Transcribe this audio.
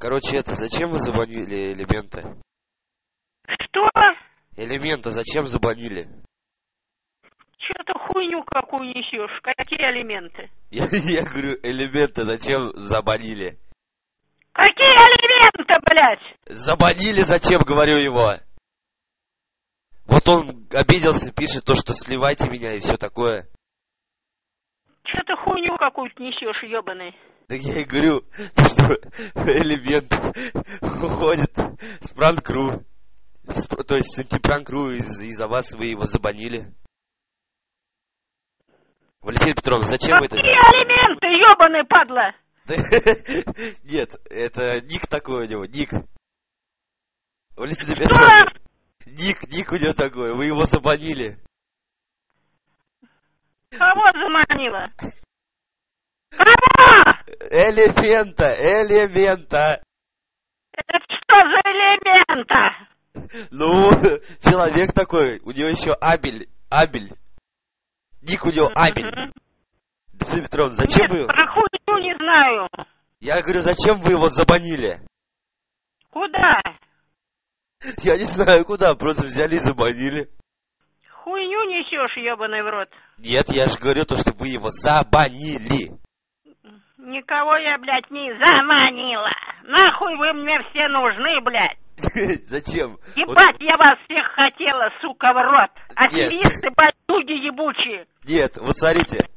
Короче, зачем вы забанили элементы? Что? Элементы зачем забанили? Что-то хуйню какую несешь. Какие элементы? Я говорю, элементы зачем забанили? Какие элементы, блядь? Забанили зачем, говорю его. Вот он обиделся, пишет то, что сливайте меня и все такое. Что-то хуйню какую-то несешь, ебаный. Так я и говорю, что элемент уходит с пранк-кру. То есть с антипранк.ру, из-за вас вы его забанили. Валентина Петровна, зачем вы это? Какие элементы, ебаный падла? Нет, это ник такой у него, ник. Валентина Петровна, ник у него такой, вы его забанили. Кого заманила? Кого? Элемента. Это что за элемента? Ну, человек такой, у него еще Абель. Ник у него Абель. Валентина Петровна, зачем вы... Про хуйню не знаю. Я говорю, зачем вы его забанили? Куда? Я не знаю куда, просто взяли и забанили. Хуйню несешь, ебаный в рот. Нет, я же говорю то, что вы его забанили. Никого я, блядь, не заманила. Нахуй вы мне все нужны, блядь. Зачем? Ебать, я вас всех хотела, сука, в рот. Аферисты, бандюги ебучие. Нет, вот смотрите.